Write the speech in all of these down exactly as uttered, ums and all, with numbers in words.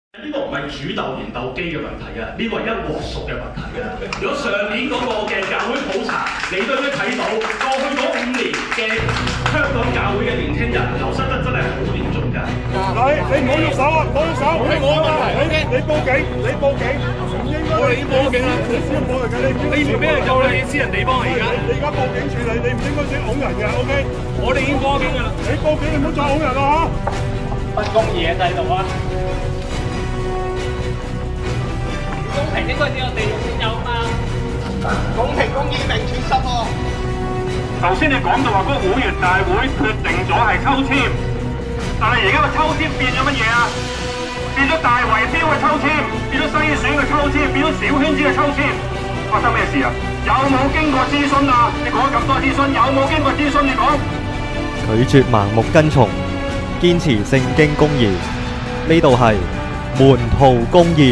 呢個唔係主鬥完鬥機嘅問題啊，呢個係一鑊熟嘅問題啊！如果上年嗰個嘅教會普查，你都應該睇到過去嗰五年嘅香港教會嘅年輕人流失得真係好嚴重㗎。 你你唔好喐手啊！唔好喐手！唔係我嘅問題，你你報警，你報警，唔應該你報警啦！你先報嚟嘅，你你唔俾人入你私人地方嚟㗎。 你而家報警處理，你唔應該先㧬人嘅 ，OK？ 我哋已經報警㗎啦。 你報警，你唔好再㧬人啦嚇！ 不公義嘅制度啊！公平應該只有地獄先有嘛？ 公平公義名存實喎。 頭先你講到話嗰個會員大會決定咗係抽籤，但係而家個抽籤變咗乜嘢啊？變咗大圍標嘅抽籤，變咗篩選嘅抽籤，變咗小圈子嘅抽籤，發生咩事啊？有冇經過諮詢啊？你講咗咁多諮詢，有冇經過諮詢？你講。 拒絕盲目跟從，堅持聖經公義。呢度係門徒公義。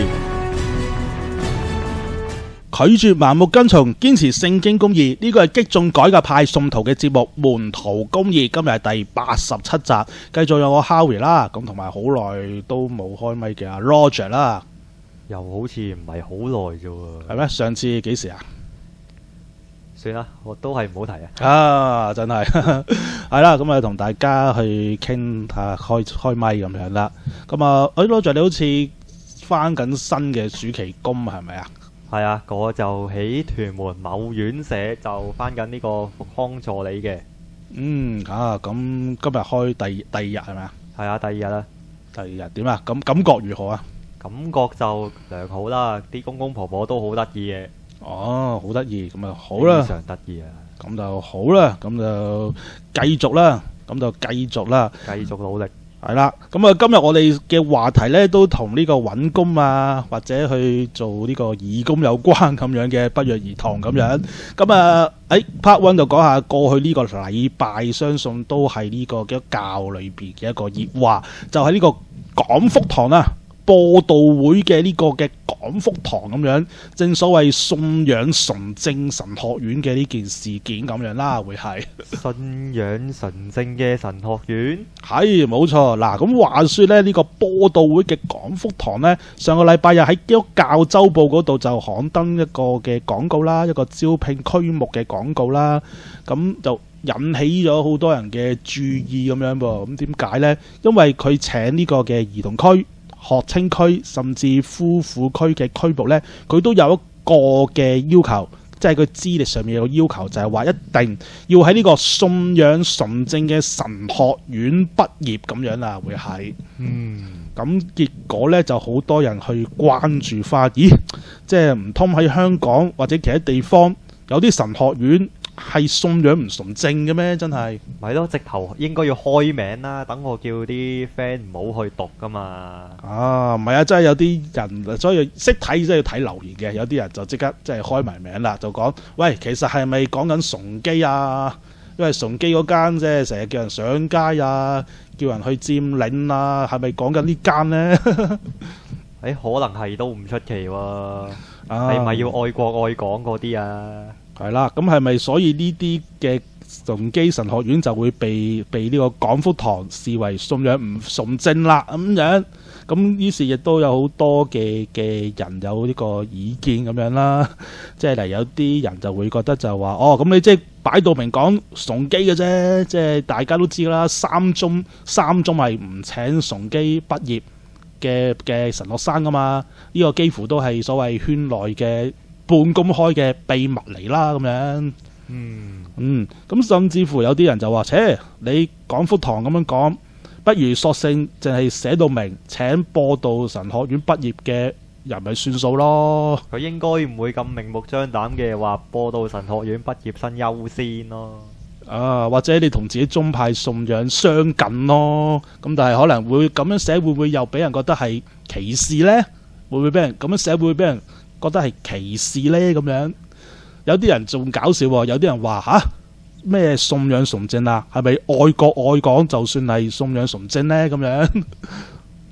拒絕盲目跟從，堅持聖經公義，呢個係激進改革派信徒嘅節目《門徒公義》，今日係第八十七集，繼續有我 Harry 啦，咁同埋好耐都冇開咪嘅阿 Roger 啦， 又好似唔係好耐啫喎， 係咩？上次幾時啊？ 算啦，我都係唔好提啊！ 啊，真係係啦，咁啊同大家去傾下開開咪咁樣啦。咁啊，誒 Roger 你好似返緊新嘅暑期工係咪啊？ 係啊，我就喺屯門某院舍就返緊呢個復康助理嘅。 嗯，啊，咁今日開第第二日係咪啊？ 係啊，第二日啦。 第二日點啊？咁感覺如何啊？ 感覺就良好啦，啲公公婆婆都好得意嘅。 哦，好得意，咁啊好啦， 非常得意啊！ 咁就好啦，咁就繼續啦，咁就繼續啦， 繼續努力。 係啦，咁啊今日我哋嘅話題呢，都同呢個揾工啊，或者去做呢個義工有關咁樣嘅，不約而同咁樣。咁啊，誒 part one 就講下過去呢個禮拜，相信都係呢個嘅教裏邊嘅一個熱話，就係呢個廣福堂啊。播道會嘅呢個嘅廣福堂咁樣，正所謂信仰純正神學院嘅呢件事件咁樣啦，會係信仰純正嘅神學院， 係冇錯。嗱，咁話說咧，呢個播道會嘅廣福堂呢，上個禮拜日喺基督教週報嗰度就刊登一個嘅廣告啦，一個招聘區目嘅廣告啦，咁就引起咗好多人嘅注意咁樣噃。咁點解呢？因為佢請呢個嘅兒童區、學青區甚至夫婦區嘅區牧呢，佢都有一個嘅要求，即係佢資歷上面有個要求，就係話一定要喺呢個信仰純正嘅神學院畢業咁樣啦，會係。嗯，咁結果呢，就好多人去關注翻，咦，即係唔通喺香港或者其他地方有啲神學院係信仰唔純正嘅咩？真係咪咯，直頭應該要開名啦，等我叫啲 friend 唔好去讀噶嘛。 啊，唔係啊，真係有啲人，所以識睇真係要睇留言嘅。有啲人就即刻即係開埋名啦，就講喂，其實係咪講緊崇基啊？因為崇基嗰間即係成日叫人上街啊，叫人去佔領啊，係咪講緊呢間呢？誒、 欸，可能係都唔出奇喎、啊。係咪、啊、要愛國愛港嗰啲啊？ 係啦，咁係咪所以呢啲嘅崇基神學院就會被被呢個廣福堂視為信仰唔純正啦咁樣？咁於是亦都有好多嘅嘅人有呢個意見咁樣啦，即係嚟有啲人就會覺得就話哦，咁你即係擺到明講崇基嘅啫，即係大家都知啦，三中三中係唔請崇基畢業嘅嘅神學生噶嘛，呢、這個幾乎都係所謂圈內嘅半公開嘅秘密嚟啦，咁樣。嗯嗯，咁甚至乎有啲人就話，切，你廣福堂咁樣講，不如索性淨係寫到明請播道神學院畢業嘅人咪算數咯。 佢應該唔會咁明目張膽嘅話播道神學院畢業生優先咯。 啊，或者你同自己宗派信仰相近咯。咁但係可能會咁樣寫，會唔會又俾人覺得係歧視呢？會唔會俾人咁樣寫，會唔會俾人覺得係歧視呢？咁樣有啲人仲搞笑喎，有啲人話吓咩信仰純正啊？係咪愛國愛港就算係信仰純正呢？咁樣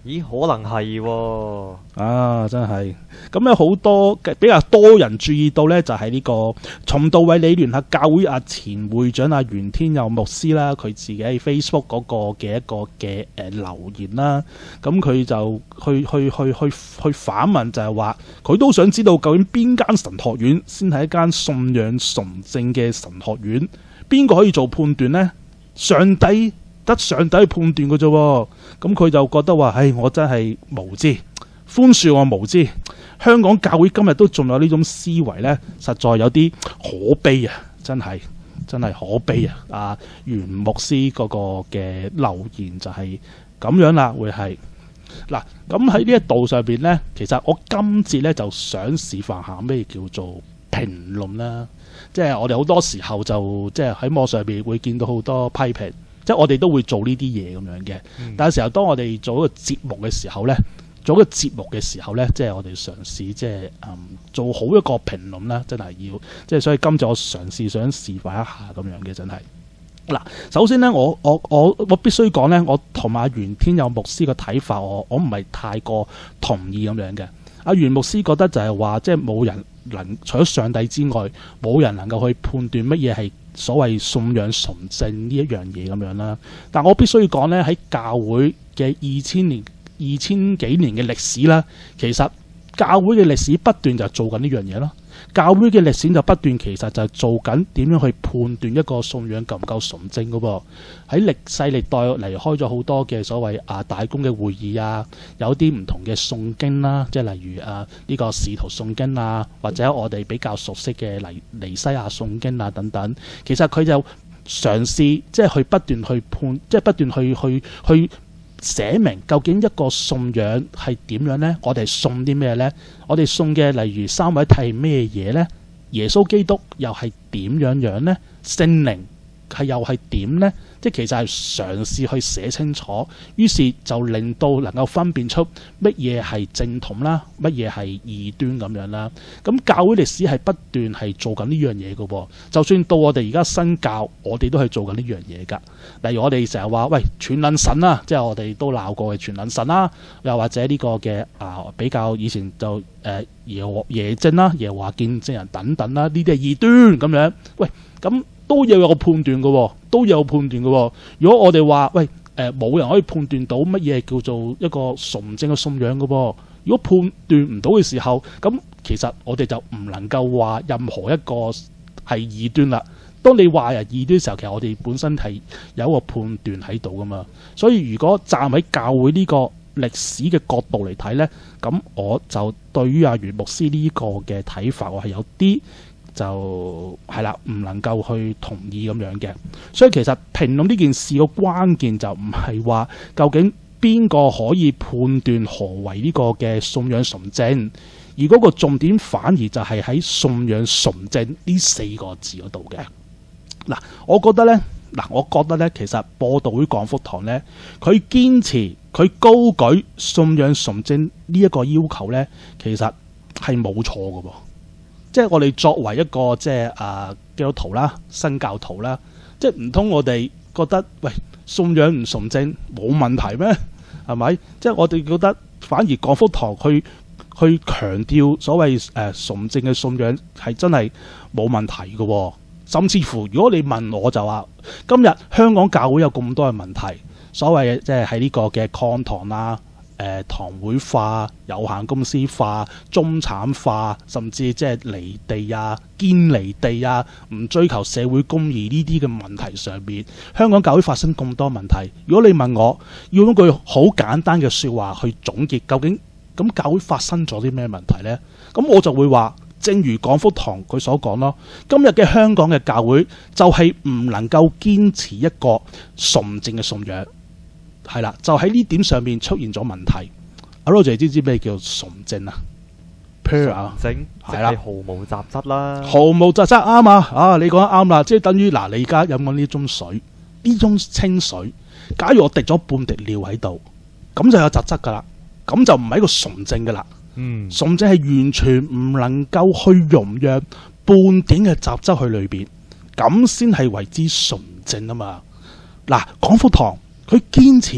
咦，可能係喎。 啊，真係咁有好多比較多人注意到呢，就係呢個重道衛理聯合教會啊前會長啊袁天佑牧師啦，佢自己喺 Facebook 嗰個嘅一個嘅誒留言啦，咁佢就去去去去去反問，就係話佢都想知道究竟邊間神學院先係一間信仰純正嘅神學院，邊個可以做判斷呢？上帝得上帝去判斷嘅啫喎，咁佢就覺得話：唉，我真係無知。寬恕我無知，香港教會今日都仲有呢種思維呢，實在有啲可悲啊！真係真係可悲啊！啊，袁牧師嗰個嘅留言就係咁樣啦，會係嗱。咁喺呢一度上邊呢，其實我今節呢就想示範下咩叫做評論啦。即係我哋好多時候就即係喺網上邊會見到好多批評，即係我哋都會做呢啲嘢咁樣嘅。但係時候當我哋做一個節目嘅時候呢。做一個節目嘅時候呢，即係我哋嘗試即係、嗯、做好一個評論啦，真係要即係所以今次我嘗試想示範一下咁樣嘅，真係嗱。首先呢，我我我我必須講呢，我同阿袁天佑牧師嘅睇法，我我唔係太過同意咁樣嘅。阿袁牧師覺得就係話，即係冇人能除咗上帝之外，冇人能夠去判斷乜嘢係所謂信仰純正呢一樣嘢咁樣啦。但我必須要講呢，喺教會嘅二千年。二千幾年嘅歷史啦，其實教會嘅歷史不斷就做緊呢樣嘢咯。教會嘅歷史就不斷其實就係做緊點樣去判斷一個信仰夠唔夠純正嘅噃。喺歷世歷代嚟開咗好多嘅所謂啊大公嘅會議啊，有啲唔同嘅誦經啦，即係例如啊呢個使徒誦經啊，或者我哋比較熟悉嘅尼尼西亞誦經啊等等。其實佢就嘗試即係去不斷去判，即係不斷去去去。去寫明究竟一個信仰係點樣呢？我哋信啲咩呢？我哋信嘅例如三位一體係咩嘢呢？耶穌基督又係點樣樣呢？聖靈係又係點呢？即係其實係嘗試去寫清楚，於是就令到能夠分辨出乜嘢係正統啦，乜嘢係異端咁樣啦。咁教會歷史係不斷係做緊呢樣嘢嘅喎，就算到我哋而家新教，我哋都係做緊呢樣嘢㗎。例如我哋成日話喂全能神啦，即係我哋都鬧過嘅全能神啦，又或者呢個嘅啊比較以前就誒、呃、耶和耶證啦、耶和華見證人等等啦，呢啲係異端咁樣。喂咁。都要有個判斷嘅喎，都有判斷嘅喎。如果我哋話喂誒冇、呃、人可以判斷到乜嘢叫做一個純正嘅信仰嘅喎，如果判斷唔到嘅時候，咁其實我哋就唔能夠話任何一個係異端啦。當你話人異端嘅時候，其實我哋本身係有一個判斷喺度噶嘛。所以如果站喺教會呢個歷史嘅角度嚟睇呢，咁我就對於阿袁牧師呢個嘅睇法，我係有啲。就係啦，唔能夠去同意咁樣嘅，所以其實評論呢件事個關鍵就唔係話究竟邊個可以判斷何為呢個嘅信仰純正，而嗰個重點反而就係喺信仰純正呢四個字嗰度嘅。嗱，我覺得呢，嗱，我覺得呢，其實播道會廣福堂呢，佢堅持佢高舉信仰純正呢一個要求呢，其實係冇錯嘅噃。即係我哋作為一個即係啊基督徒啦、新教徒啦，即係唔通我哋覺得喂信仰唔純正冇問題咩？係咪？即係我哋覺得反而廣福堂去去強調所謂誒、呃、純正嘅信仰係真係冇問題嘅、哦。甚至乎如果你問我就話，今日香港教會有咁多嘅問題，所謂即係喺呢個嘅擴堂啦。誒、呃、堂會化、有限公司化、中產化，甚至即係離地啊、堅離地啊，唔追求社會公義呢啲嘅問題上面，香港教會發生咁多問題。如果你問我要用句好簡單嘅説話去總結，究竟咁教會發生咗啲咩問題呢？咁我就會話，正如廣福堂佢所講咯，今日嘅香港嘅教會就係唔能夠堅持一個純正嘅信仰。係啦，就喺呢點上面出現咗問題。阿 Roger 知唔知咩叫純正啊 ？pure 啊， 正係啦，毫無雜質啦， 毫無雜質啱啊！啊，你講得啱啦，即係等於嗱，你而家飲緊呢樽水，呢樽清水，假如我滴咗半滴尿喺度，咁就有雜質噶啦，咁就唔係一個純正噶啦。嗯，純正係完全唔能夠去容讓半點嘅雜質去裏邊，咁先係為之純正啊嘛。嗱，廣福堂。佢堅持一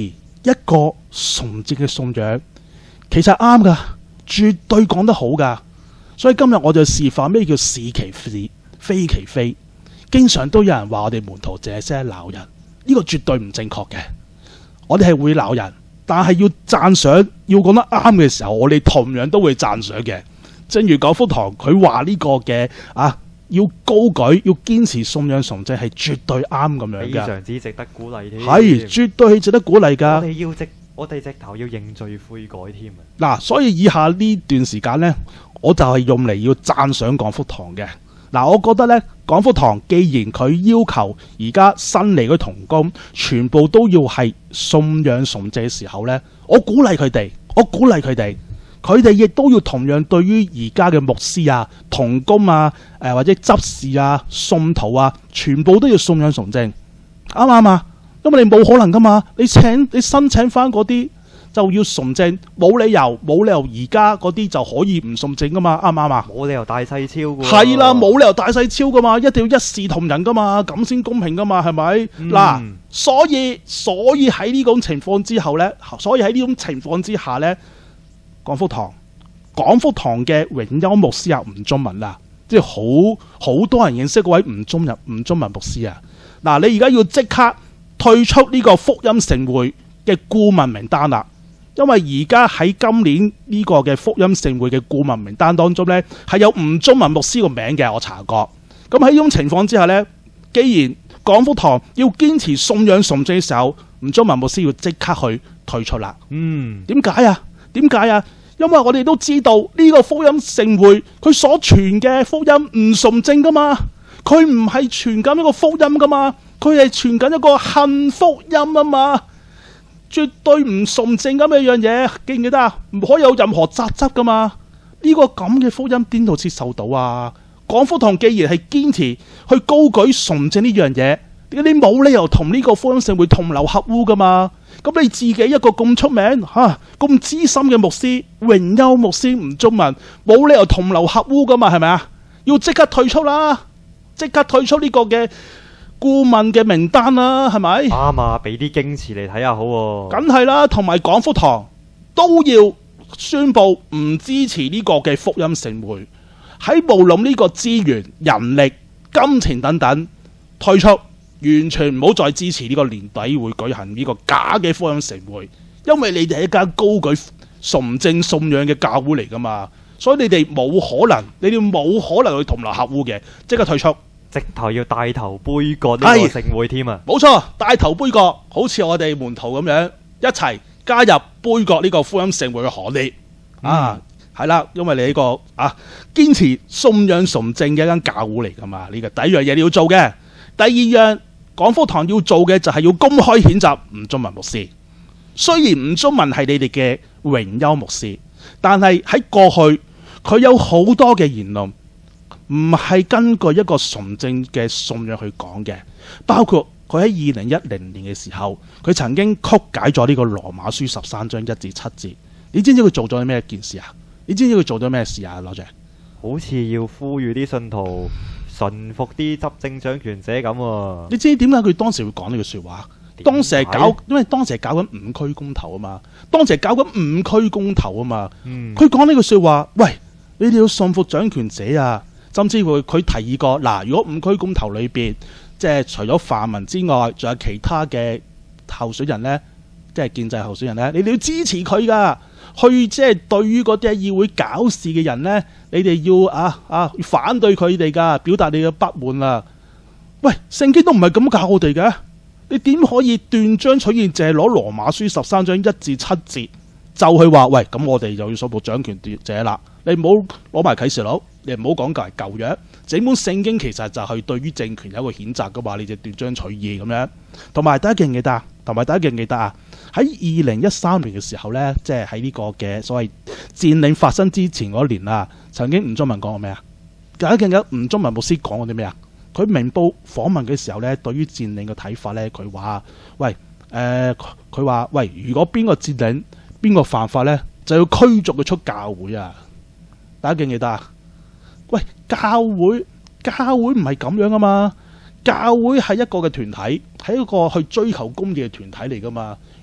一個崇正嘅信仰，其實啱噶，絕對講得好噶。所以今日我就示範咩叫是其是，非其非。經常都有人話我哋門徒淨係識得鬧人，呢個絕對唔正確嘅。我哋係會鬧人，但係要讚賞，要講得啱嘅時候，我哋同樣都會讚賞嘅。正如九福堂佢話呢個嘅啊，要高舉，要堅持信仰崇正係絕對啱咁樣嘅， 非常之值得鼓勵添。 係絕對係值得鼓勵㗎。 我哋要直，我哋直頭要認罪悔改添啊！ 嗱，所以以下呢段時間呢，我就係用嚟要讚賞廣福堂嘅。嗱，我覺得呢，廣福堂既然佢要求而家新嚟嘅同工全部都要係信仰崇正嘅時候呢，我鼓勵佢哋，我鼓勵佢哋。佢哋亦都要同樣對於而家嘅牧師啊、同工啊、誒、呃、或者執事啊、信徒啊，全部都要信仰崇正，啱唔啱啊？因為你冇可能噶嘛，你請你申請翻嗰啲就要崇正，冇理由冇理由而家嗰啲就可以唔崇正噶嘛，啱唔啱啊？ 冇理由大細超噶。 係啦，冇理由大細超噶嘛，一定要一視同仁噶嘛，咁先公平噶嘛，係咪？嗱、嗯，所以所以喺呢種情況之後呢，所以喺呢種情況之下呢。廣福堂，廣福堂嘅榮休牧師啊，吳中文啦，即係好好多人認識嗰位吳中文吳中文牧師啊。嗱，你而家要即刻退出呢個福音盛會嘅顧問名單啦，因為而家喺今年呢個嘅福音盛會嘅顧問名單當中呢，係有吳中文牧師個名嘅，我查過。咁喺呢種情況之下呢，既然廣福堂要堅持信仰崇正嘅時候，吳中文牧師要即刻去退出啦。嗯，點解啊？點解啊？因為我哋都知道呢個福音盛會佢所傳嘅福音唔崇正噶嘛，佢唔係傳緊一個福音噶嘛，佢係傳緊一個幸福音啊嘛，絕對唔崇正咁嘅樣嘢，記唔記得啊？唔可以有任何雜質噶嘛，呢個咁嘅福音邊度接受到啊？廣福堂既然係堅持去高舉崇正呢樣嘢，你冇理由同呢個福音盛會同流合污噶嘛？咁你自己一個咁出名嚇、咁資深嘅牧師、榮休牧師吳中文，冇理由同流合污噶嘛？係咪啊？要即刻退出啦！即刻退出呢個嘅顧問嘅名單啦，係咪？ 啱啊！俾啲矜持嚟睇下好喎。 梗係啦，同埋廣福堂都要宣布唔支持呢個嘅福音盛會，喺無論呢個資源、人力、金錢等等退出。完全唔好再支持呢個年底會舉行呢個假嘅福音盛會，因為你哋係一間高舉崇正信仰嘅教會嚟噶嘛，所以你哋冇可能，你哋冇可能去同流合污嘅，即刻退出， 直頭要帶頭杯葛呢個盛會添啊！ 冇錯，帶頭杯葛，好似我哋門徒咁樣一齊加入杯葛呢個福音盛會嘅行列、嗯、啊！係啦，因為你呢、這個啊堅持信仰崇正嘅一間教會嚟噶嘛，呢、這個第一樣嘢你要做嘅，第二樣。廣福堂要做嘅就係要公開譴責吳中文牧師。雖然吳中文係你哋嘅榮休牧師，但係喺過去佢有好多嘅言論唔係根據一個純正嘅信仰去講嘅，包括佢喺二零一零年嘅時候，佢曾經曲解咗呢個羅馬書十三章一至七節。你知唔知佢做咗咩件事啊？你知唔知佢做咗咩事啊？羅姐， 好似要呼籲啲信徒順服啲執政掌權者咁喎。 你知點解佢當時會講呢句説話？當時係搞，因為當時係搞緊五區公投啊嘛。當時係搞緊五區公投啊嘛。佢講呢句説話，喂，你哋要順服掌權者啊！甚至乎佢提議過，嗱，如果五區公投裏邊，即係除咗泛民之外，仲有其他嘅候選人呢，即係建制候選人呢，你哋要支持佢噶。去即係對於嗰啲喺議會搞事嘅人呢，你哋要啊啊反對佢哋噶，表達你嘅不滿啊！喂，聖經都唔係咁教我哋嘅，你點可以斷章取義，淨係攞羅馬書十三章一至七節就去話喂，咁我哋就要順服掌權者啦？你唔好攞埋啟示錄，你唔好講舊舊約，整本聖經其實就係對於政權有一個譴責噶嘛，你就斷章取義咁樣。同埋大家記唔記得啊？同埋大家記唔記得啊？喺二零一三年嘅時候呢，即係喺呢個嘅所謂佔領發生之前嗰年啊，曾經吳中文講過咩啊？大家記唔記得吳中文牧師講過啲咩啊？佢明報訪問嘅時候呢，對於佔領嘅睇法呢，佢話：喂，誒佢話喂，如果邊個佔領邊個犯法呢，就要驅逐佢出教會啊！大家記唔記得啊？喂，教會教會唔係咁樣啊嘛！教會係一個嘅團體，係一個去追求公義嘅團體嚟噶嘛。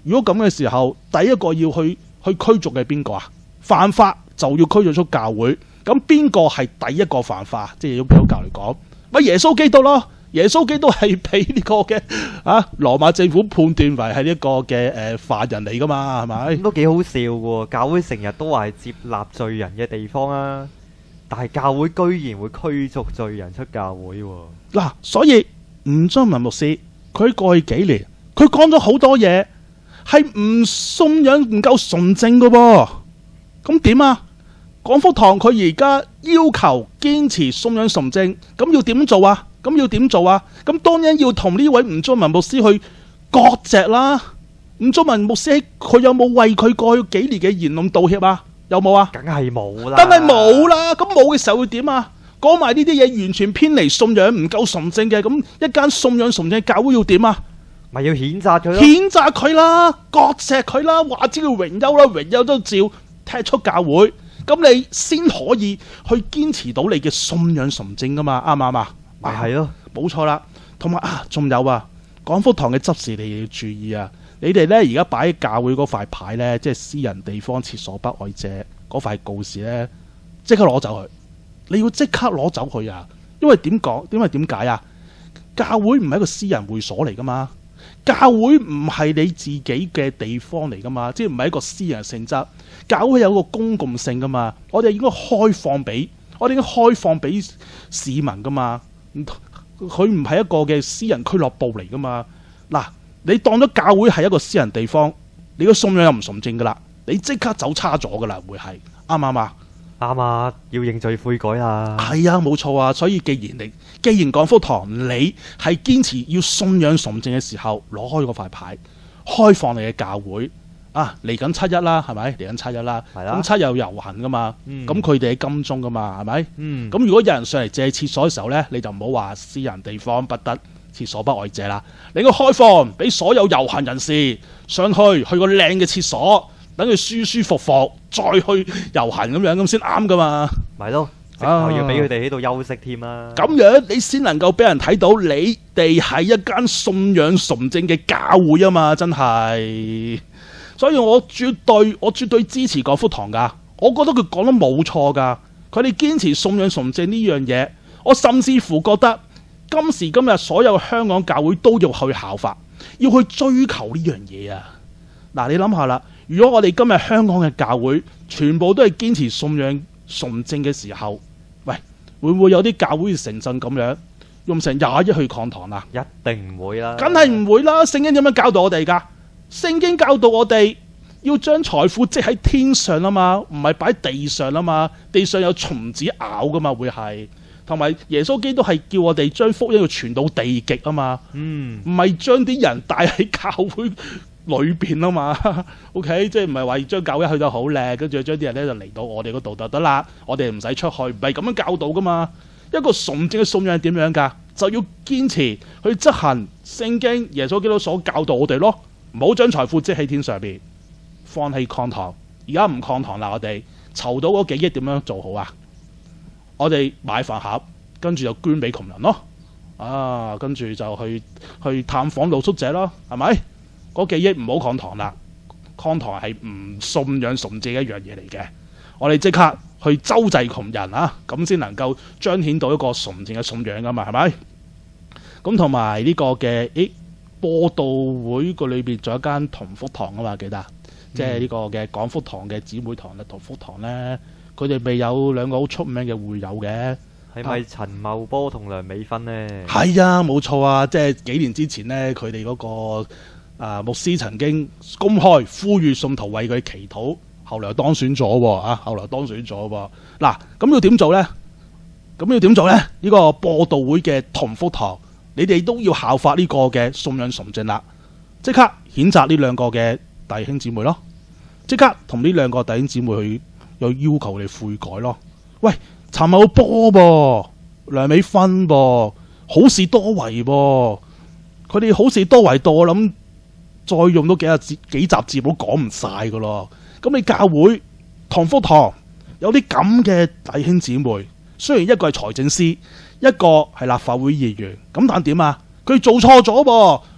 如果咁嘅時候，第一個要去去驅逐嘅邊個啊？犯法就要驅逐出教會。咁邊個係第一個犯法？即係要基督教嚟講，咪耶穌基督咯。耶穌基督係俾呢個嘅啊羅馬政府判斷為係呢個嘅誒犯人嚟噶嘛，係咪？ 都幾好笑喎！教會成日都話係接納罪人嘅地方啊，但係教會居然會驅逐罪人出教會喎。 嗱，所以吳宗文牧師佢過去幾年，佢講咗好多嘢係唔信仰唔夠純正嘅喎。咁點啊？廣福堂佢而家要求堅持信仰純正，咁要點做啊？咁要點做啊？咁當然要同呢位吳宗文牧師去割席啦。吳宗文牧師佢有冇為佢過去幾年嘅言論道歉啊？有冇啊？ 梗係冇啦。 梗係冇啦。咁冇嘅時候會點啊？講埋呢啲嘢完全偏離信仰唔夠純正嘅，咁一間信仰純正嘅教會要點啊？ 咪要譴責佢咯？ 譴責佢啦，割席佢啦，話知佢榮休啦，榮休都照踢出教會。咁你先可以去堅持到你嘅信仰純正噶嘛？啱唔啱啊？ 咪係咯， 冇錯啦。同埋啊，仲有啊，廣福堂嘅執事你要注意啊！你哋呢而家擺喺教會嗰塊牌呢，即係私人地方廁所不愛者嗰塊告示呢，即刻攞走佢。你要即刻攞走佢啊！因為點講？因為點解啊？教會唔係一個私人會所嚟噶嘛，教會唔係你自己嘅地方嚟噶嘛，即係唔係一個私人性質。教會有一個公共性噶嘛，我哋應該開放俾我哋應該開放俾市民噶嘛。佢唔係一個嘅私人俱樂部嚟噶嘛。嗱，你當咗教會係一個私人地方，你個信仰又唔純正噶啦，你即刻走差咗噶啦，會係啱唔啱啊？ 啱啊，要認罪悔改啦。 係啊，冇錯啊。所以既然你既然廣福堂你係堅持要信仰純正嘅時候，攞開嗰塊牌，開放你嘅教會啊！嚟緊七一啦，係咪？嚟緊七一啦，咁七又遊行噶嘛，咁佢哋喺金鐘噶嘛，係咪？咁、嗯、如果有人上嚟借廁所嘅時候呢，你就唔好話私人地方不得廁所不外借啦，你應該開放俾所有遊行人士上去去個靚嘅廁所。等佢舒舒服服再去遊行咁樣咁先啱噶嘛， 咪咯，直頭要俾佢哋喺度休息添啦。 咁樣你先能夠俾人睇到你哋係一間信仰純正嘅教會啊嘛，真係。所以我絕對我絕對支持廣福堂噶，我覺得佢講得冇錯噶，佢哋堅持信仰純正呢樣嘢，我甚至乎覺得今時今日所有香港教會都要去效法，要去追求呢樣嘢啊！嗱，你諗下啦。如果我哋今日香港嘅教會全部都係堅持信仰純正嘅時候，喂，會唔會有啲教會成陣咁樣用成廿億去抗堂啊？ 一定唔會啦， 梗係唔會啦！聖經點樣教導我哋㗎？聖經教導我哋要將財富積喺天上啊嘛，唔係擺喺地上啊嘛，地上有蟲子咬㗎嘛，會係。同埋耶穌基督係叫我哋將福音要傳到地極啊嘛，嗯，唔係將啲人帶喺教會裏邊啊嘛 ，OK， 即係唔係話將教會去到好靚，跟住將啲人咧就嚟到我哋嗰度就得啦，我哋唔使出去，唔係咁樣教導噶嘛。一個純正嘅信仰係點樣㗎？就要堅持去執行聖經耶穌基督所教導我哋咯，唔好將財富積喺天上邊，放棄抗堂。而家唔抗堂啦，我哋籌到嗰幾億點樣做好啊？我哋買飯盒，跟住就捐俾窮人咯，啊，跟住就去去探訪露宿者咯，係咪？嗰幾億唔好抗堂啦，抗堂係唔信仰純正一樣嘢嚟嘅。我哋即刻去周濟窮人啊，咁先能夠彰顯到一個純正嘅信仰噶嘛，係咪？咁同埋呢個嘅，誒播道會個裏邊仲有一間同福堂啊嘛，記得，嗯、即係呢個嘅廣福堂嘅姊妹堂咧，同福堂咧，佢哋未有兩個好出名嘅會友嘅， 係咪陳茂波同梁美芬呢？ 係啊，冇錯啊，即係幾年之前呢，佢哋嗰個。啊！牧師曾經公開呼籲信徒為佢祈禱，後來當選咗喎啊！後來當選咗喎。嗱，咁要點做呢？咁要點做呢？呢、呢個播道會嘅同福堂，你哋都要效法呢個嘅信仰純正啦。即刻譴責呢兩個嘅弟兄姊妹咯，即刻同呢兩個弟兄姊妹去有要求你悔改咯。喂，陳茂波噃，梁美芬噃，好事多為噃，佢哋好事多為到我諗。再用多幾日幾集節目都講唔晒噶咯。咁你教會同福堂有啲咁嘅弟兄姊妹，雖然一個係財政司，一個係立法會議員，咁但點啊？佢做錯咗噃，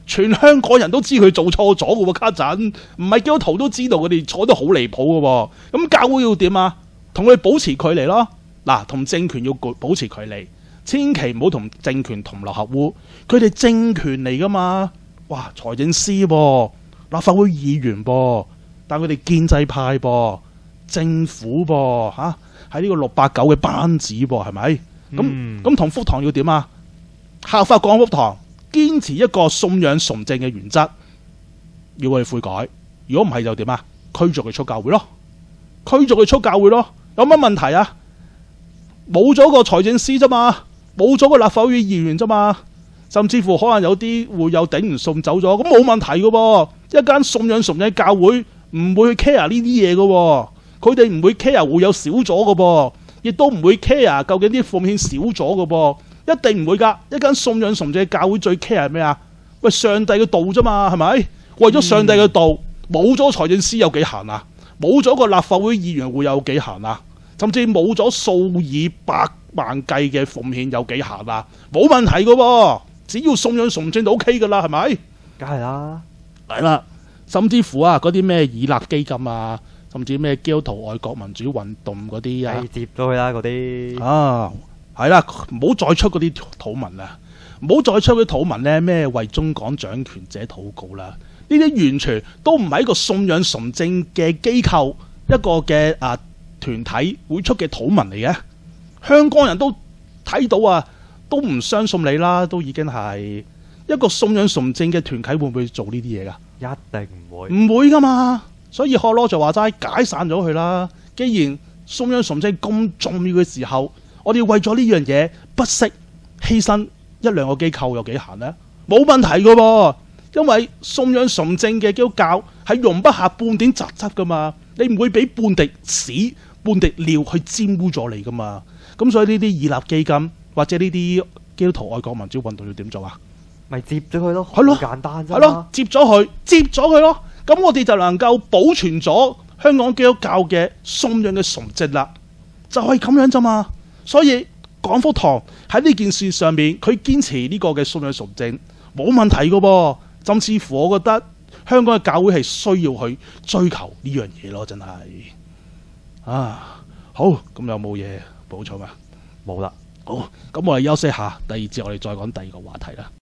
全香港人都知佢做錯咗嘅喎，家陣唔係基督徒都知道佢哋錯得好離譜嘅喎。咁教會要點啊？同佢保持距離咯。嗱，同政權要保持距離，千祈唔好同政權同流合污。佢哋政權嚟噶嘛？哇，財政司噃，立法會議員噃，但佢哋建制派噃，政府噃嚇，喺呢個六八九嘅班子噃，係咪？咁咁同福堂要點啊？效法廣福堂，堅持一個信仰純正嘅原則，要佢哋悔改。如果唔係就點啊？驅逐佢出教會咯，驅逐佢出教會咯。有乜問題啊？冇咗個財政司啫嘛，冇咗個立法會議員啫嘛。甚至乎可能有啲會有頂唔順走咗，咁冇問題嘅噃。一間信仰崇嘅教會唔會去 care 呢啲嘢嘅喎，佢哋唔會 care 會有少咗嘅噃，亦都唔會 care 究竟啲奉獻少咗嘅噃，一定唔會㗎。一間信仰崇嘅教會最 care 係咩啊？喂，上帝嘅道啫嘛，係咪？為咗上帝嘅道，冇咗財政司有幾閒啊？冇咗個立法會議員會有幾閒啊？甚至冇咗數以百萬計嘅奉獻有幾閒啊？冇問題嘅喎。只要信仰崇正就 O K 噶啦，係咪？ 梗係啦， 係啦，甚至乎啊，嗰啲咩以勒基金啊，甚至咩基督徒愛國民主運動嗰啲啊， 接咗佢啦嗰啲。 啊，係啦，唔好再出嗰啲土文啦，唔好再出嗰啲土文咧，咩為中港掌權者禱告啦，呢啲完全都唔係一個信仰崇正嘅機構一個嘅啊團體會出嘅土文嚟嘅，香港人都睇到啊。都唔相信你啦，都已經係一個信仰純正嘅團體會唔會做呢啲嘢㗎？ 一定唔會， 唔會㗎嘛。所以學羅就話齋解散咗佢啦。既然信仰純正咁重要嘅時候，我哋為咗呢樣嘢不惜犧牲一兩個機構有幾閒呢？冇問題㗎喎，因為信仰純正嘅基督教係容不下半點雜質㗎嘛。你唔會俾半滴屎、半滴尿去沾污咗你㗎嘛。咁所以呢啲以立基金。或者呢啲基督徒愛國民主運動要點做啊？ 咪接咗佢咯，好咯， 簡單啫。 係咯，接咗佢，接咗佢咯。咁我哋就能夠保存咗香港基督教嘅信仰嘅純正啦。就係咁樣啫嘛。所以廣福堂喺呢件事上面，佢堅持呢個嘅信仰純正冇問題噶噃。甚至乎我覺得香港嘅教會係需要去追求呢樣嘢咯，真係。啊，好，咁有冇嘢補充啊？ 冇啦。 好，咁我哋休息下，第二節我哋再講第二個話題啦。